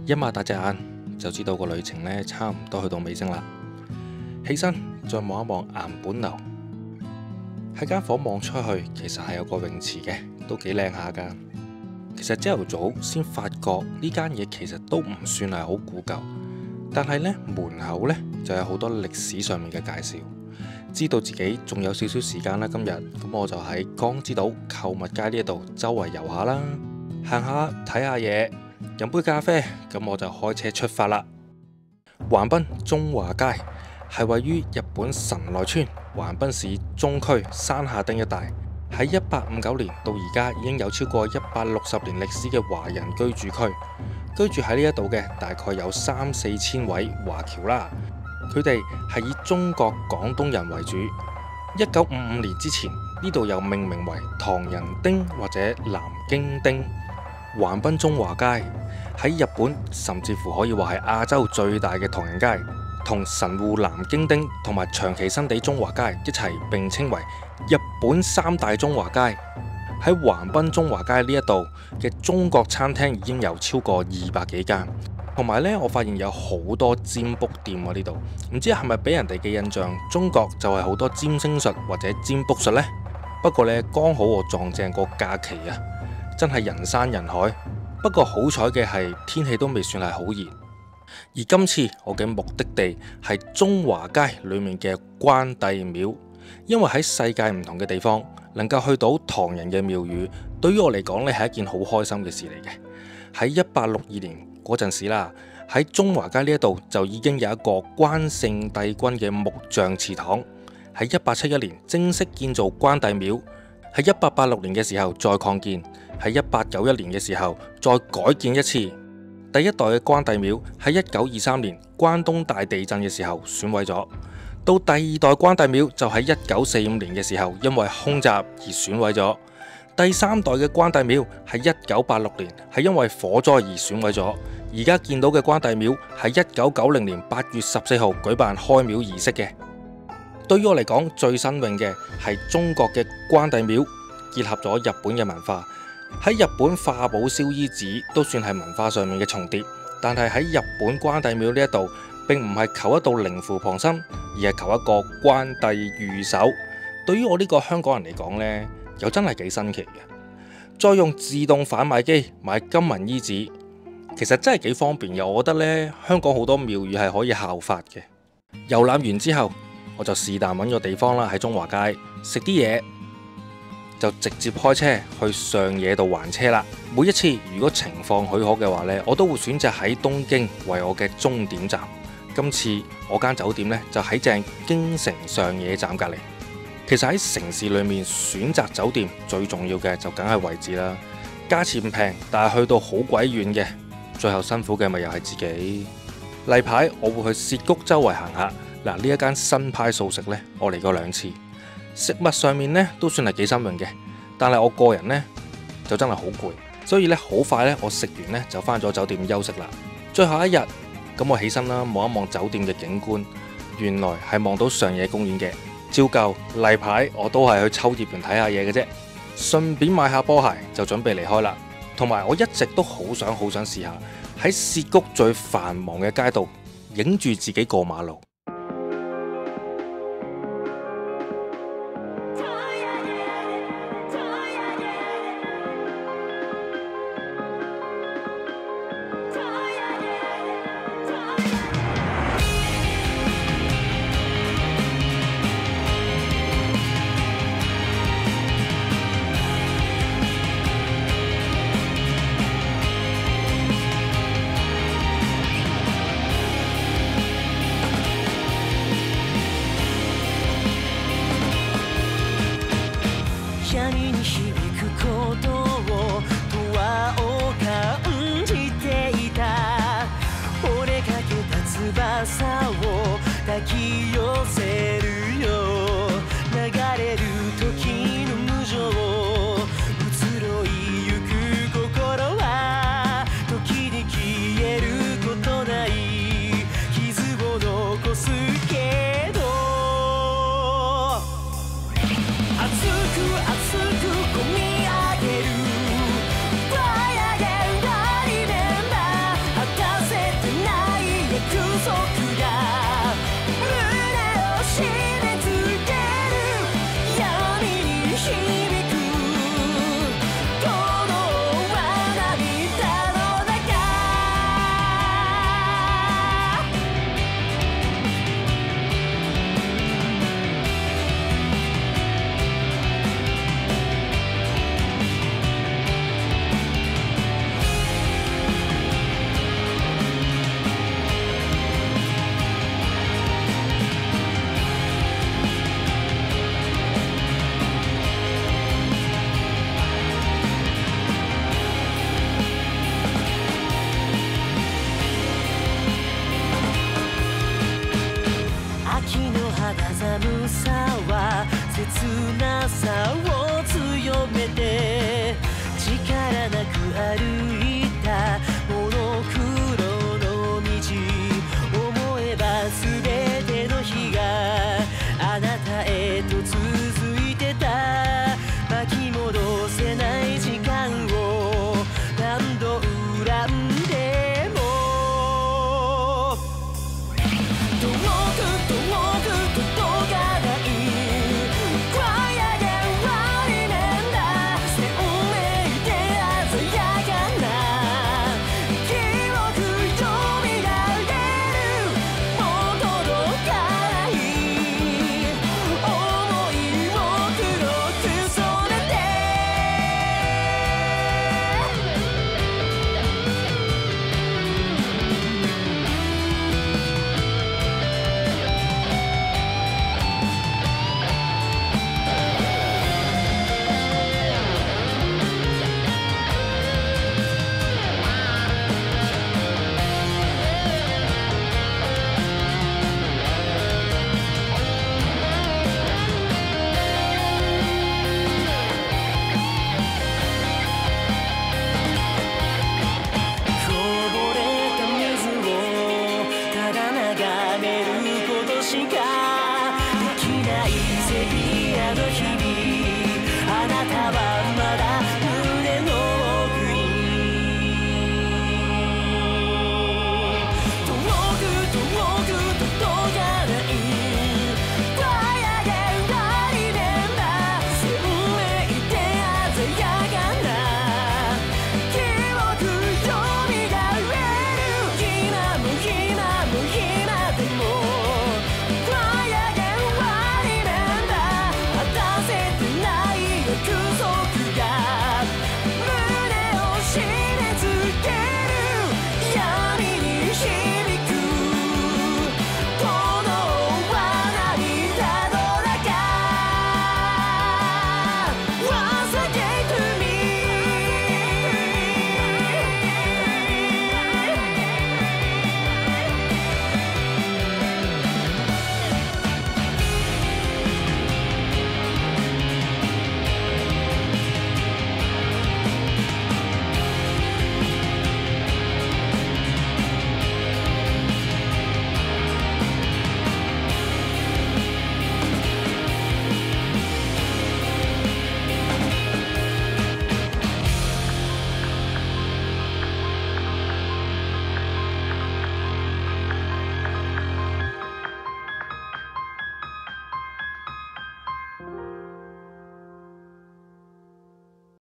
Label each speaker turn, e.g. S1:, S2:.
S1: 一擘大隻眼就知道個旅程呢差唔多去到尾聲啦。起身再望一望岩本樓，喺間房望出去，其實係有個泳池嘅，都幾靚下噶。其實朝頭早先發覺呢間嘢其實都唔算係好古舊，但係呢門口呢就有好多歷史上面嘅介紹。知道自己仲有少少時間啦，今日咁我就喺江之島購物街呢度周圍遊下啦，行下睇下嘢，飲杯咖啡，咁我就開車出發啦。橫濱中華街係位於日本神奈川橫濱市中區山下町一帶，喺1859年到而家已經有超過160年歷史嘅華人居住區。居住喺呢一度嘅大概有3-4千位華僑啦，佢哋係以中國廣東人為主。1955年之前，呢度又命名為唐人町或者南京町。橫濱中華街喺日本甚至乎可以話係亞洲最大嘅唐人街，同神戶南京町同埋長崎新地中華街一齊並稱為日本三大中華街。喺橫濱中華街呢一度嘅中國餐廳已經有超過200幾間，同埋呢，我發現有好多占卜店喎。呢度唔知係咪俾人哋嘅印象，中國就係好多占星術或者占卜術呢？不過呢，剛好我撞正個假期啊，真係人山人海。不過好彩嘅係天氣都未算係好熱。而今次我嘅目的地係中華街裏面嘅關帝廟，因為喺世界唔同嘅地方能夠去到唐人嘅廟宇，對於我嚟講呢係一件好開心嘅事嚟嘅。喺1862年嗰陣時啦，喺中華街呢一度就已經有一個關聖帝君嘅木像祠堂。喺1871年正式建造關帝廟，喺1886年嘅時候再擴建，喺1891年嘅時候再改建一次。第一代嘅關帝廟喺1923年關東大地震嘅時候損毀咗，到第二代關帝廟就喺1945年嘅時候因為空襲而損毀咗，第三代嘅關帝廟喺1986年係因為火災而損毀咗，而家見到嘅關帝廟喺1990年8月14號舉辦開廟儀式嘅。對於我嚟講，最新穎嘅係中國嘅關帝廟結合咗日本嘅文化。喺日本化寶燒衣紙都算係文化上面嘅重疊，但係喺日本關帝廟呢一度並唔係求一道靈符旁身，而係求一個關帝御守。對於我呢個香港人嚟講呢，又真係幾新奇嘅。再用自動販賣機買金銀衣紙，其實真係幾方便嘅。我覺得呢，香港好多廟宇係可以效法嘅。遊覽完之後，我就是但揾個地方啦，喺中華街食啲嘢，就直接開車去上野度還車啦。每一次如果情況許可嘅話呢，我都會選擇喺東京為我嘅終點站。今次我間酒店呢，就喺正京成上野站隔離。其實喺城市裏面選擇酒店最重要嘅就梗係位置啦。價錢唔平，但係去到好鬼遠嘅，最後辛苦嘅咪又係自己。例牌我會去涉谷周圍行下。嗱，呢一間新派素食呢，我嚟過2次。食物上面呢都算係幾新穎嘅，但係我個人呢就真係好攰，所以呢好快呢我食完呢就返咗酒店休息啦。最後一日，咁我起身啦，望一望酒店嘅景觀，原來係望到上野公園嘅。照舊例牌我都係去秋葉原睇下嘢嘅啫，順便買下波鞋就準備離開啦。同埋我一直都好想試下喺涉谷最繁忙嘅街道影住自己過馬路。
S2: 肌寒さは切なさを強めて力なく歩い